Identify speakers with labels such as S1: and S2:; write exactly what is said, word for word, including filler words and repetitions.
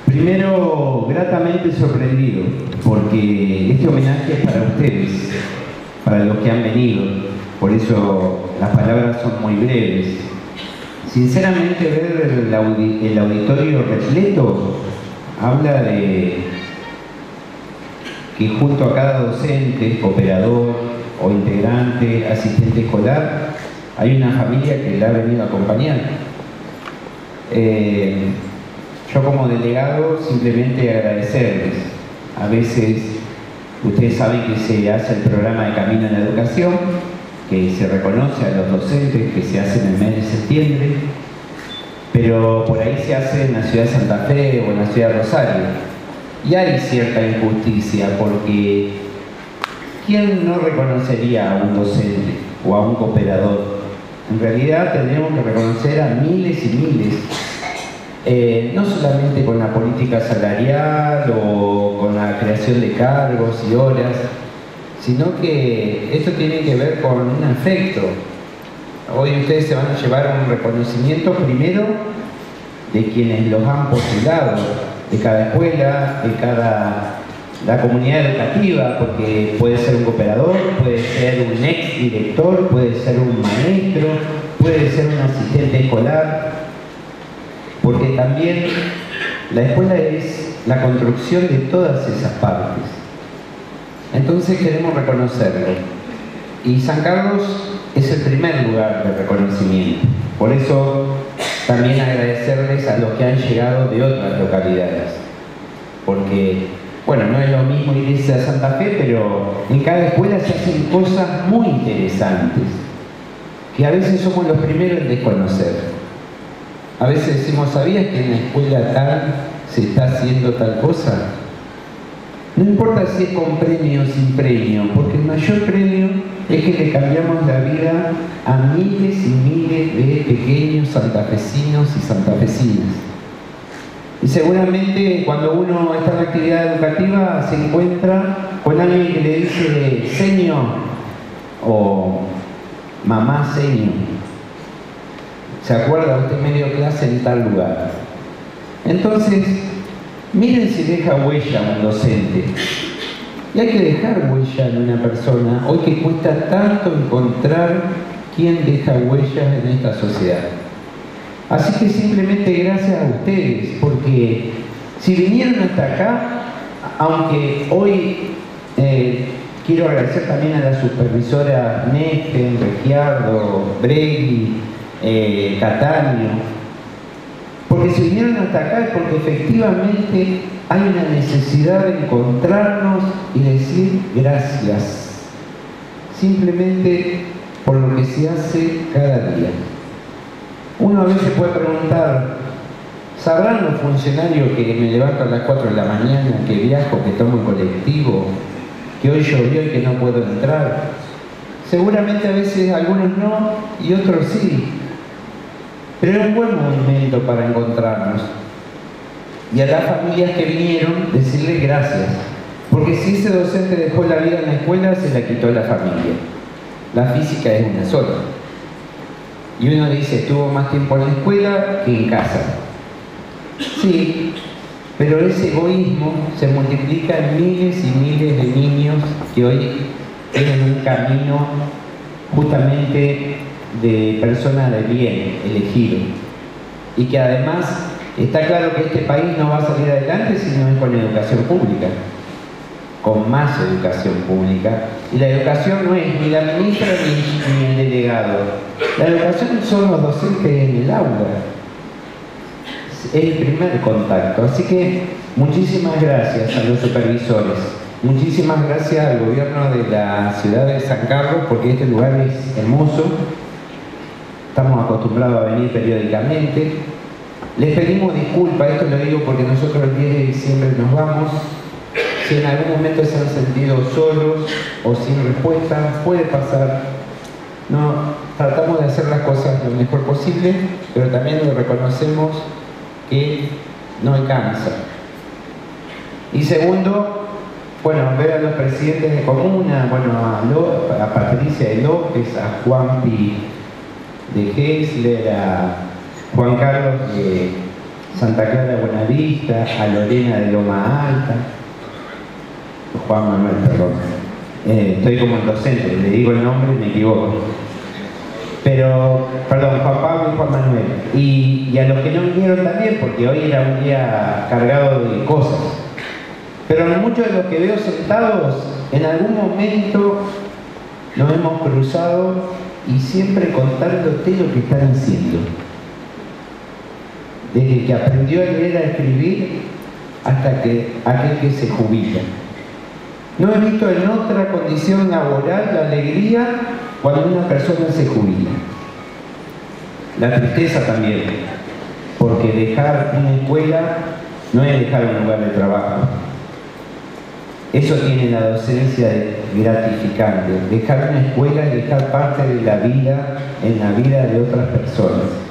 S1: Primero, gratamente sorprendido, porque este homenaje es para ustedes, para los que han venido, por eso las palabras son muy breves. Sinceramente, ver el, audi el auditorio repleto habla de que junto a cada docente, operador o integrante, asistente escolar, hay una familia que la ha venido a acompañar. Eh, yo como delegado simplemente agradecerles. A veces ustedes saben que se hace el programa de Camino en la Educación, que se reconoce a los docentes, que se hace en el mes de septiembre, pero por ahí se hace en la ciudad de Santa Fe o en la ciudad de Rosario. Y hay cierta injusticia, porque ¿quién no reconocería a un docente o a un cooperador? En realidad tenemos que reconocer a miles y miles, eh, no solamente con la política salarial o con la creación de cargos y horas, sino que esto tiene que ver con un afecto. Hoy ustedes se van a llevar un reconocimiento primero de quienes los han postulado, de cada escuela, de cada la comunidad educativa, porque puede ser un cooperador, puede ser un ex director, puede ser un maestro, puede ser un asistente escolar, porque también la escuela es la construcción de todas esas partes. Entonces queremos reconocerlo. Y San Carlos es el primer lugar de reconocimiento. Por eso también agradecerles a los que han llegado de otras localidades. Porque, bueno, no es lo mismo irse a Santa Fe, pero en cada escuela se hacen cosas muy interesantes, que a veces somos los primeros en desconocer. A veces decimos, ¿sabías que en la escuela tal se está haciendo tal cosa? No importa si es con premio o sin premio, porque el mayor premio es que le cambiamos la vida a miles y miles de pequeños santafesinos y santafesinas. Y seguramente cuando uno está en la actividad educativa se encuentra con alguien que le dice señor o mamá señor. ¿Se acuerda? Usted medio clase en tal lugar. Entonces, miren si deja huella un docente. Y hay que dejar huella en una persona, hoy que cuesta tanto encontrar quién deja huellas en esta sociedad. Así que simplemente gracias a ustedes, porque si vinieron hasta acá, aunque hoy eh, quiero agradecer también a la supervisora Nesten, Regiardo, Bregui, eh, Cataño, porque si vinieron hasta acá es porque efectivamente hay una necesidad de encontrarnos y decir gracias, simplemente por lo que se hace cada día. Uno a veces puede preguntar, ¿sabrán los funcionarios que me levanto a las cuatro de la mañana, que viajo, que tomo el colectivo, que hoy llovió y que no puedo entrar? Seguramente a veces algunos no y otros sí, pero es un buen momento para encontrarnos. Y a las familias que vinieron, decirles gracias, porque si ese docente dejó la vida en la escuela, se la quitó a la familia. La física es una sola. Y uno dice, estuvo más tiempo en la escuela que en casa. Sí, pero ese egoísmo se multiplica en miles y miles de niños que hoy tienen un camino justamente de persona de bien elegido. Y que además está claro que este país no va a salir adelante si no es con educación pública, con más educación pública. Y la educación no es ni la ministra ni, ni el delegado. La educación son los docentes en el aula. Es el primer contacto. Así que muchísimas gracias a los supervisores. Muchísimas gracias al gobierno de la ciudad de San Carlos, porque este lugar es hermoso. Estamos acostumbrados a venir periódicamente. Les pedimos disculpas, esto lo digo porque nosotros el diez de diciembre nos vamos. Si en algún momento se han sentido solos o sin respuesta, puede pasar. No, tratamos de hacer las cosas lo mejor posible, pero también lo reconocemos que no alcanza. Y segundo, bueno, ver a los presidentes de comuna, bueno, a, Lo, a Patricia de López, a Juanpi de Hessler, a Juan Carlos de Santa Clara Buenavista, a Lorena de Loma Alta, Juan Manuel, perdón. Eh, estoy como el docente, le digo el nombre y me equivoco. Pero, perdón, Juan Pablo y Juan Manuel. Y, y a los que no vinieron también, porque hoy era un día cargado de cosas. Pero muchos de los que veo sentados, en algún momento nos hemos cruzado y siempre contándote lo que están haciendo. Desde que aprendió a leer, a escribir, hasta que aquel que se jubila. No he visto en otra condición laboral la alegría cuando una persona se jubila. La tristeza también, porque dejar una escuela no es dejar un lugar de trabajo. Eso tiene la docencia gratificante. Dejar una escuela es dejar parte de la vida en la vida de otras personas.